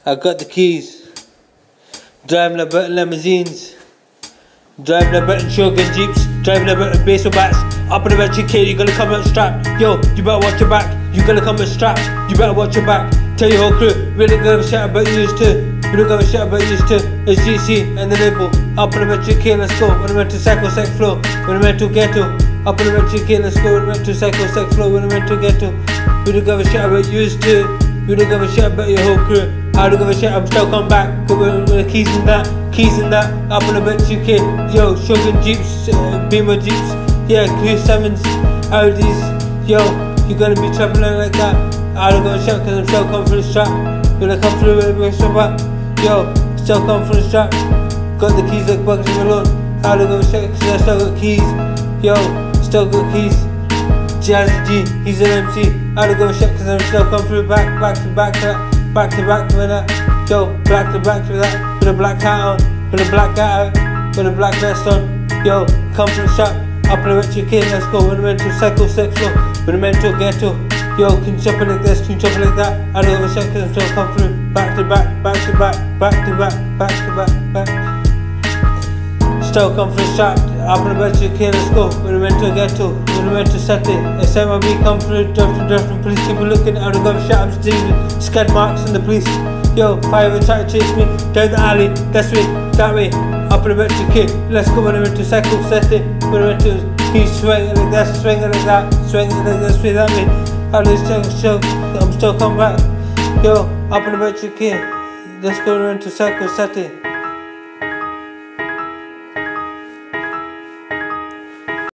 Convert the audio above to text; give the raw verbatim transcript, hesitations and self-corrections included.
I got the keys. Driving a bit limousines. Driving a bit in Shogun Jeeps. Driving a bit in baseball bats. Up in the electric kid, you gonna come out strapped. Yo, you better watch your back. You gonna come out strapped. You better watch your back. Tell your whole crew, we don't give a shit about you too. We don't give a shit about you too. It's G C and the label. Up in the electric kid, let's go. When I went to Psycho Sec Flow. When I went to Ghetto. Up in the electric kid, let's go. When I went to Psycho Sec Flow. When I went to Ghetto. We don't give a shit about you too. We don't give a shit about your whole crew. I don't give a shit, I'm still coming back. With the keys in that, keys in that. Up in the bench U K. Yo, Shogun Jeeps, uh, Beamer Jeeps. Yeah, Q sevens, Audis. Yo, you gonna be trapping like that. I don't give a shit cause I'm still coming for the strap. When I come through with a strap back. Yo, still coming for the strap. Got the keys like Bugsy Malone. I don't give a shit cause I still got keys. Yo, still got keys. Jazzy G, he's an M C. I don't give a shit cause I'm still coming through back, back to back to that. Back to back with that, yo, back to back with that, with a black hat on, with a black hat out, with a black vest on, yo, come from the shop, up in the rich kid, let's go, when I went to Psycho Sec Flow, when I went to Ghetto, yo, can you jump like this, can you jump like that, I don't give a shit cause I'm still come through, back to back, back to back, back to back, back to back, back, still come from the shop, up in the rich kid, let's go, when I went to Ghetto, when I went to Saturday, S M I B come through, drifting, drifting, police keep looking, I don't give a shit, I'm stealing. Skid marks in the police. Yo, five and try to chase me down the alley, this way, that way, up in the bit to kid. Let's go. When I went to Psycho City, when I went to he's swinging like this, swinging like that, swinging like this way, that way. I was still, still, I'm still coming back. Yo, up in the bit to kid. Let's go. When I went to Psycho City.